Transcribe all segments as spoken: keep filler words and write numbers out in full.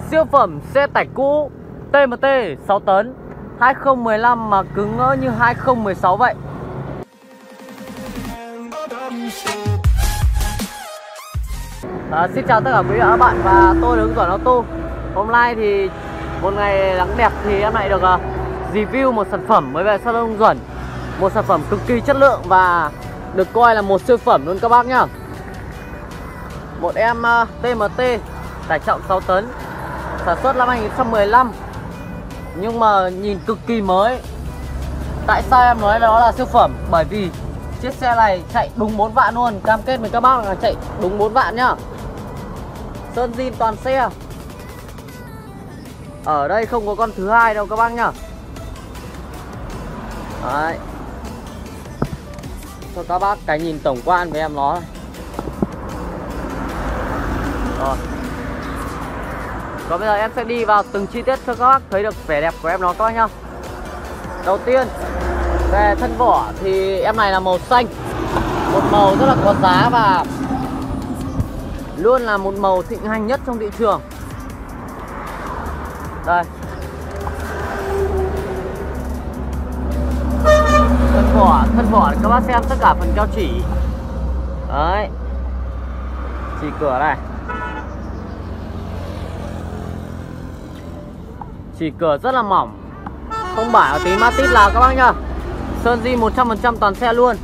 Siêu phẩm xe tải cũ tê em tê sáu tấn hai không một lăm mà cứng ngỡ như hai không một sáu vậy. À, xin chào tất cả quý vị và các bạn, và tôi là Hướng Duẩn Auto. Hôm nay thì một ngày nắng đẹp thì em lại được uh, review một sản phẩm mới về salon Hướng Duẩn. Một sản phẩm cực kỳ chất lượng và được coi là một siêu phẩm luôn các bác nhá. Một em uh, tê em tê tải trọng sáu tấn, sản xuất năm hai không một lăm, nhưng mà nhìn cực kỳ mới. Tại sao em nói đó là siêu phẩm? Bởi vì chiếc xe này chạy đúng bốn vạn luôn. Cam kết với các bác là chạy đúng bốn vạn nhá. Sơn zin toàn xe. Ở đây không có con thứ hai đâu các bác nhá. Đấy, cho các bác cái nhìn tổng quan với em nó này. Rồi, còn bây giờ em sẽ đi vào từng chi tiết cho các bác thấy được vẻ đẹp của em nó các bác nhá. Đầu tiên về thân vỏ thì em này là màu xanh, một màu rất là có giá và luôn là một màu thịnh hành nhất trong thị trường. Đây, thân vỏ, thân vỏ các bác xem tất cả phần keo chỉ. Đấy, chỉ cửa này, chỉ cửa rất là mỏng, không bả ở tí mát tít nào các bác nhá. Sơn zin một trăm phần trăm toàn xe luôn.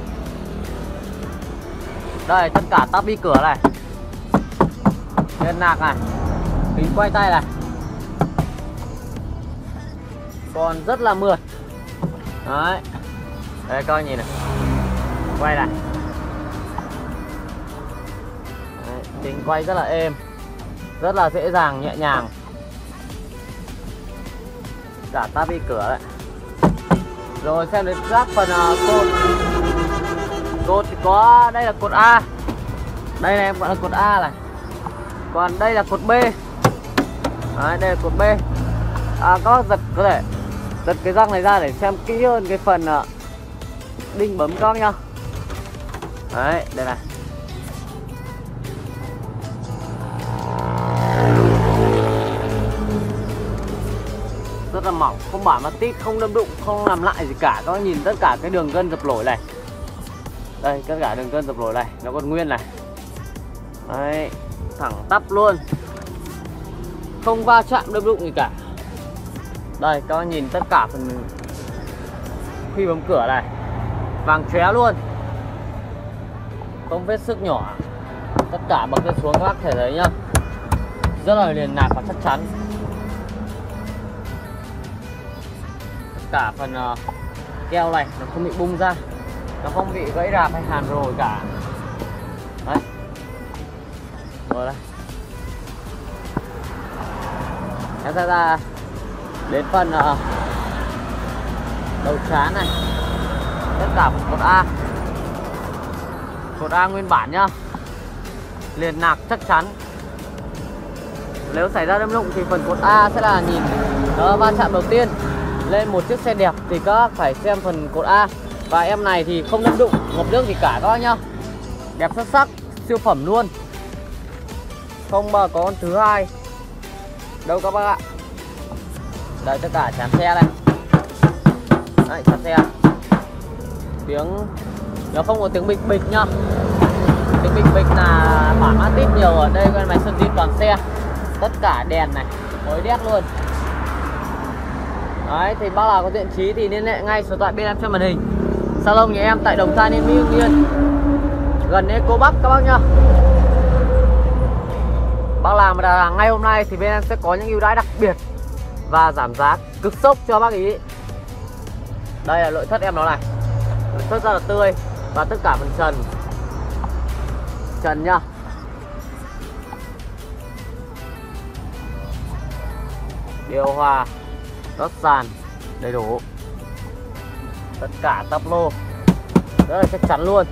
Đây, tất cả tắp bi cửa này, lên nạc này, kính quay tay này, còn rất là mượt. Đấy, đây coi nhìn này, quay này. Đấy, kính quay rất là êm, rất là dễ dàng, nhẹ nhàng. Cả tắp bi cửa đấy. Rồi xem đến các phần uh, cột. Cột thì có, đây là cột A. Đây này em gọi là cột A này. Còn đây là cột B. Đấy, đây là cột B. À, có giật, có thể giật cái răng này ra để xem kỹ hơn cái phần uh, đinh bấm các nhá. Đấy, đây này. Rất là mỏng, không bả mát tít, không đâm đụng, không làm lại gì cả. Các bác nhìn tất cả cái đường gân dập nổi này. Đây, tất cả đường gân dập nổi này, nó còn nguyên này. Đấy, thẳng tắp luôn, không va chạm đâm đụng gì cả. Đây, các bác nhìn tất cả phần khi bấm cửa này, vàng chóe luôn, không vết xước nhỏ. Tất cả bậc lên xuống các bác thể thấy nhá, rất là liền nạc và chắc chắn. Cả phần uh, keo này nó không bị bung ra, nó không bị gãy rạp hay hàn rồi cả. Đấy, rồi đây em sẽ ra đến phần uh, đầu trán này, tất cả cột A, cột A nguyên bản nhá, liền nạc chắc chắn. Nếu xảy ra đâm đụng thì phần cột A sẽ là nhìn đó, va chạm đầu tiên. Lên một chiếc xe đẹp thì các bác phải xem phần cột A. Và em này thì không đâm đụng, ngập nước gì cả các bác nhá. Đẹp xuất sắc, siêu phẩm luôn, không bao có con thứ hai đâu các bác ạ. Đây, tất cả chắn xe đây. Đấy, chắn xe. Tiếng nó không có tiếng bịch bịch nhá. Tiếng bịch bịch là bả mát tít nhiều. Ở đây con máy sơn zin toàn xe. Tất cả đèn này mới đét luôn. Đấy, thì bác nào có thiện chí thì liên hệ ngay số điện thoại bên em trên màn hình. Salon nhà em tại Đồng Thai, Liên Mỹ, Hưng Yên, gần Eco Park các bác nhá. Bác làm mà đặt hàng ngay hôm nay thì bên em sẽ có những ưu đãi đặc biệt và giảm giá cực sốc cho bác ý. Đây là nội thất em nó này, nội thất rất là tươi và tất cả phần trần trần nhá. Điều hòa, lót sàn đầy đủ, tất cả tắp lô rất là chắc chắn luôn.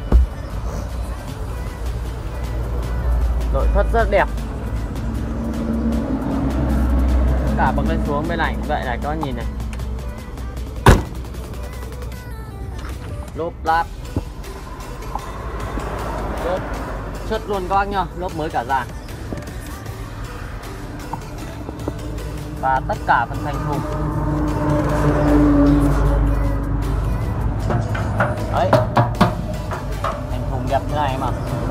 Nội thất rất đẹp, tất cả bậc lên xuống bên này vậy này các bác nhìn này. Lốp lát chất, chất luôn các bác nhá, lốp mới cả dàn. và tất cả phần thành thùng. Đấy, thành thùng đẹp như này mà.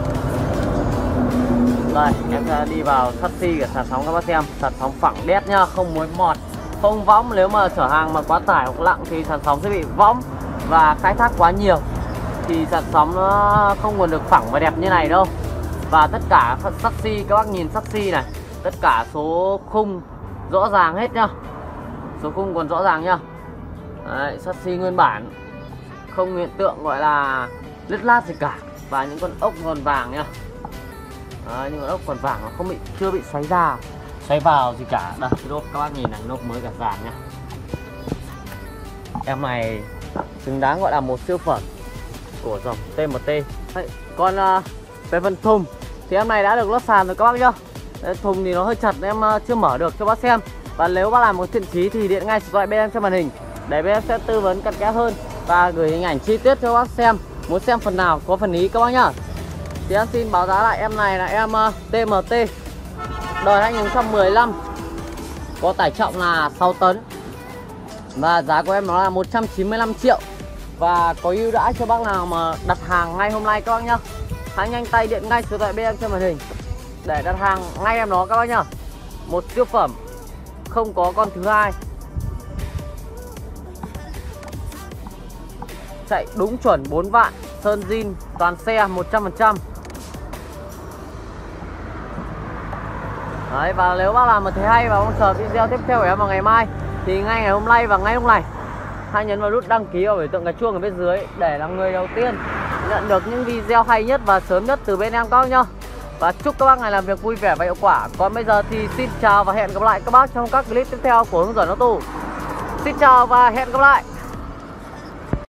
Đây, em sẽ đi vào chassis của sàn sóng các bác xem. Sàn sóng phẳng đét nhá, không mối mọt, không võng. Nếu mà chở hàng mà quá tải hoặc nặng thì sàn sóng sẽ bị võng và khai thác quá nhiều thì sàn sóng nó không còn được phẳng và đẹp như này đâu. Và tất cả chassis, các bác nhìn chassis này, tất cả số khung rõ ràng hết nhá. Số khung còn rõ ràng nhá. Đấy, chassis nguyên bản, không hiện tượng gọi là lứt lát gì cả. Và những con ốc còn vàng nhá. Đấy, những con ốc còn vàng nó không bị, chưa bị xoáy ra, xoáy vào gì cả. Đây, lốp các bác nhìn này, lốp mới cả dàn nhá. Em này xứng đáng gọi là một siêu phẩm của dòng tê em tê. Đấy, còn uh, về phần thùng thì em này đã được lót sàn rồi các bác nhá. Đấy, thùng thì nó hơi chặt em uh, chưa mở được cho bác xem. Và nếu bác làm một thiện chí thì điện ngay số điện thoại bên em trên màn hình để bên em sẽ tư vấn cặn kẽ hơn và gửi hình ảnh chi tiết cho bác xem. Muốn xem phần nào có phần ý các bác nhá. Thì em xin báo giá lại em này là em uh, tê em tê đời hai nghìn không trăm mười lăm, có tải trọng là sáu tấn và giá của em nó là một trăm chín mươi lăm triệu. Và có ưu đãi cho bác nào mà đặt hàng ngay hôm nay các bác nhá. Hãy nhanh tay điện ngay số điện thoại bên em trên màn hình để đặt hàng ngay em nó các bác nhá. Một siêu phẩm, không có con thứ hai, chạy đúng chuẩn bốn vạn, sơn zin toàn xe một trăm phần trăm. Đấy, và nếu bác nào mà thấy hay và mong chờ video tiếp theo của em vào ngày mai thì ngay ngày hôm nay và ngay lúc này hãy nhấn vào nút đăng ký và biểu tượng cái chuông ở bên dưới để là người đầu tiên nhận được những video hay nhất và sớm nhất từ bên em các bác nhá. Và chúc các bác ngày làm việc vui vẻ và hiệu quả. Còn bây giờ thì xin chào và hẹn gặp lại các bác trong các clip tiếp theo của hướng dẫn ô tô. Xin chào và hẹn gặp lại.